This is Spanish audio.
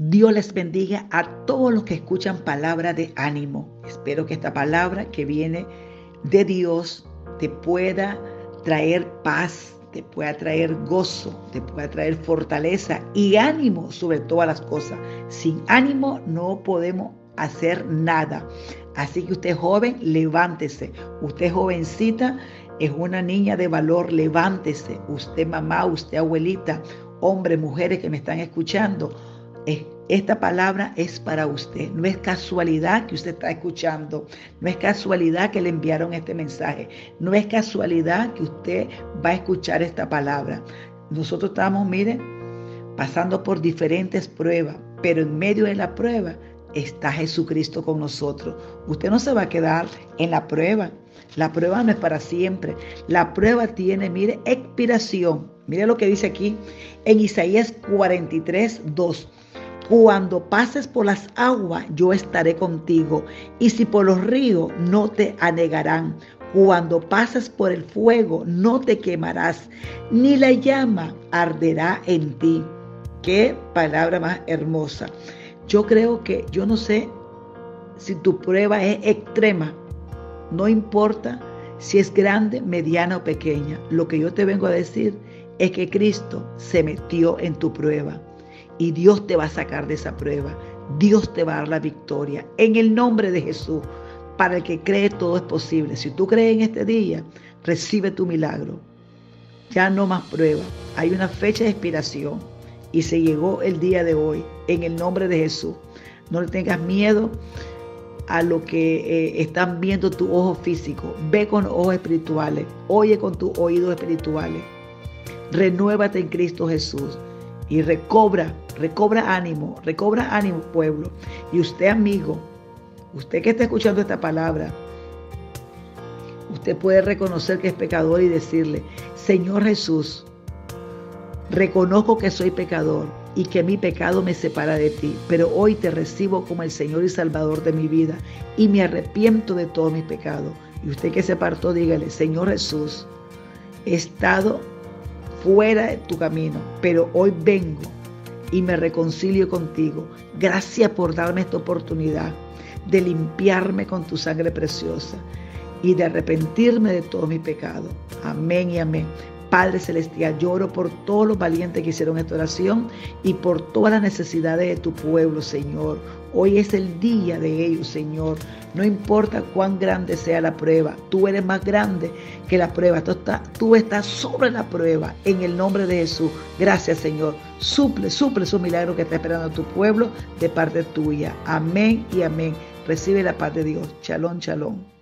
Dios les bendiga a todos los que escuchan palabra de ánimo. Espero que esta palabra que viene de Dios te pueda traer paz, te pueda traer gozo, te pueda traer fortaleza y ánimo sobre todas las cosas. Sin ánimo no podemos hacer nada. Así que usted joven, levántese. Usted jovencita, es una niña de valor, levántese. Usted mamá, usted abuelita, hombres, mujeres que me están escuchando, esta palabra es para usted. No es casualidad que usted está escuchando. No es casualidad que le enviaron este mensaje. No es casualidad que usted va a escuchar esta palabra. Nosotros estamos, miren, pasando por diferentes pruebas, pero en medio de la prueba está Jesucristo con nosotros. Usted no se va a quedar en la prueba. La prueba no es para siempre. La prueba tiene, mire, expiración. Mire lo que dice aquí en Isaías 43:2. Cuando pases por las aguas, yo estaré contigo, y si por los ríos, no te anegarán. Cuando pases por el fuego, no te quemarás, ni la llama arderá en ti. Qué palabra más hermosa. Yo creo que, yo no sé si tu prueba es extrema, no importa si es grande, mediana o pequeña. Lo que yo te vengo a decir es que Cristo se metió en tu prueba. Y Dios te va a sacar de esa prueba. Dios te va a dar la victoria. En el nombre de Jesús. Para el que cree, todo es posible. Si tú crees en este día, recibe tu milagro. Ya no más prueba. Hay una fecha de expiración. Y se llegó el día de hoy. En el nombre de Jesús. No le tengas miedo a lo que están viendo tus ojos físicos. Ve con ojos espirituales. Oye con tus oídos espirituales. Renuévate en Cristo Jesús. Y recobra ánimo, pueblo. Y usted, amigo, usted que está escuchando esta palabra, usted puede reconocer que es pecador y decirle: Señor Jesús, reconozco que soy pecador y que mi pecado me separa de ti, pero hoy te recibo como el Señor y Salvador de mi vida y me arrepiento de todos mis pecados. Y usted que se apartó, dígale: Señor Jesús, he estado fuera de tu camino, pero hoy vengo y me reconcilio contigo. Gracias por darme esta oportunidad de limpiarme con tu sangre preciosa y de arrepentirme de todos mis pecados. Amén y amén. Padre Celestial, yo oro por todos los valientes que hicieron esta oración y por todas las necesidades de tu pueblo, Señor. Hoy es el día de ellos, Señor. No importa cuán grande sea la prueba, tú eres más grande que la prueba. Tú estás sobre la prueba, en el nombre de Jesús. Gracias, Señor. Suple esos milagros que está esperando tu pueblo de parte tuya. Amén y amén. Recibe la paz de Dios. Shalom, shalom.